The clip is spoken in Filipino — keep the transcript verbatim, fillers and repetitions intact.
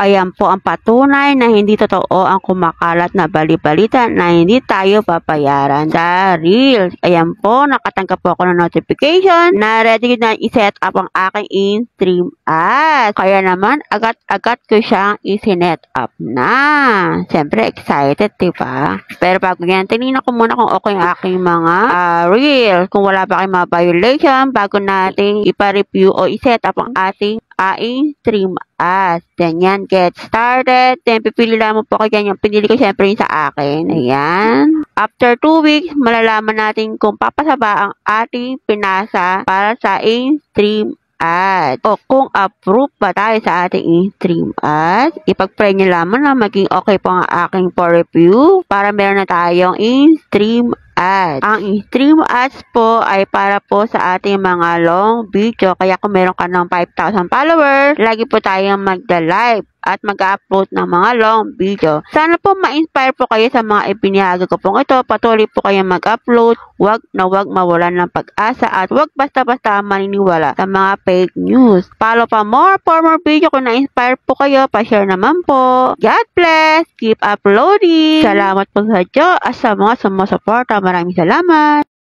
Ayan po ang patunay na hindi totoo ang kumakalat na bali-balita na hindi tayo papayaran sa Reels. Ayan po, nakatanggap po ako ng notification na ready na i-set up ang aking in-stream ads. Kaya naman, agad-agad ko siyang i-set up na. Siyempre, excited, diba? Pero bago yan, tinignan ko muna kung okay ang aking mga uh, Reels. Kung wala pa kayong mga violation, bago natin ipa-review o i-set up ang ating aing stream ads. Then yan, get started. Then pipili lamang po kayo yung pinili ko syempre yung sa akin. Ayan. After two weeks, malalaman natin kung papasaba ang ating pinasa para sa in-stream ads. O kung approve ba tayo sa ating in-stream ads, ipag-pray nyo lamang na maging okay po ang aking for review para meron na tayong in-stream ads. Ang in-stream ads po ay para po sa ating mga long video. Kaya kung meron ka ng five thousand followers, lagi po tayong magda-live at mag-upload ng mga long video. Sana po ma-inspire po kayo sa mga ipinahagi ko pong ito. Patuloy po kayong mag-upload. Huwag na huwag mawalan ng pag-asa at huwag basta-basta maniniwala sa mga fake news. Follow pa more for more video. Kung na-inspire po kayo, pa-share naman po. God bless! Keep uploading! Salamat po sa Diyos at sa mga sumusuporta. Maraming salamat!